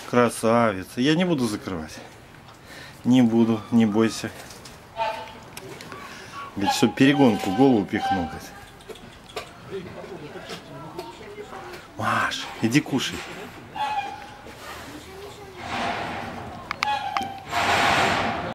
Красавица. Я не буду закрывать. Не буду, не бойся. Ведь чтобы перегонку голову пихнул. Маш, иди кушай.